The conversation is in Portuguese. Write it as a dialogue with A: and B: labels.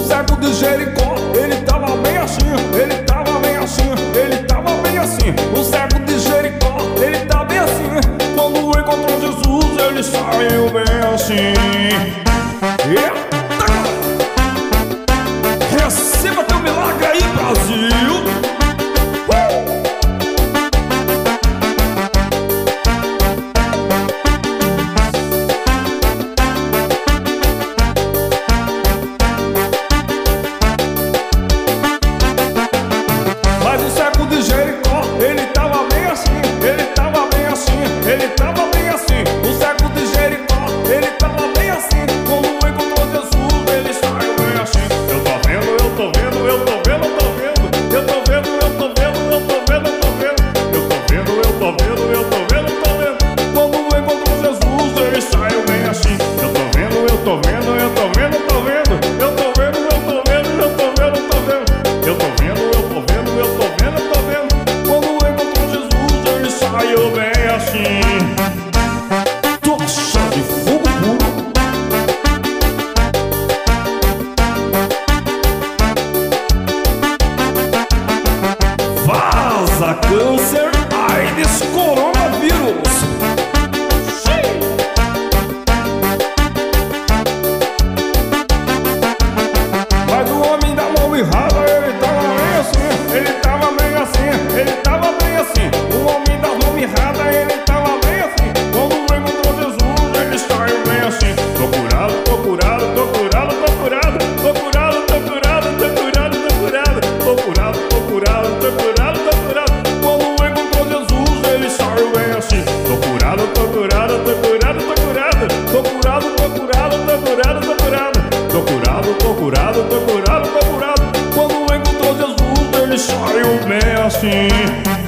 A: cego de Jericó, ele tava bem assim, ele tava bem assim, ele tava bem assim. O cego de Jericó, ele tá bem assim. Quando encontrou Jesus, ele saiu bem assim. Eita! Receba teu milagre aí, Brasil! Mas o cego de Jericó, ele tava bem assim, ele tava bem assim, ele tava bem assim. O cego de Jericó, ele tava bem assim. Quando encontrou Jesus, ele saiu bem assim. Eu tô vendo, eu tô vendo, eu tô vendo, eu tô vendo. Eu tô vendo, eu tô vendo, eu tô vendo, eu tô vendo. Eu tô vendo, eu tô vendo, eu tô vendo, eu tô vendo. Quando encontrou Jesus, ele saiu bem assim. Eu tô vendo, eu tô vendo, eu tô vendo, eu tô vendo. Eu tô vendo, eu tô vendo, eu tô vendo, eu tô vendo. Eu tô vendo, eu tô vendo, eu tô vendo, eu tô vendo. Quando encontrou Jesus, ele saiu bem assim. Tocha de fogo puro. Vaza câncer, AIDS, coronavírus. Mas o homem da mão errada, ele tava bem assim, ele tava bem assim, ele tava bem assim. O homem da mão errada, ele tava bem assim. Quando encontrou Jesus, ele saiu bem assim. Tô curado, tô curado, tô curado, tô curado. Tô curado, tô curado, tô curado, tô curado. Tô curado, tô curado, tô curado, tô curado. Quando encontrou Jesus, ele saiu bem assim. Tô curado, tô curado, tô curado, tô curado. Tô curado, tô curado, tô curado, tô curado. Tô curado, tô curado, tô curado, tô curado. Quando encontrou Jesus, ele saiu bem assim.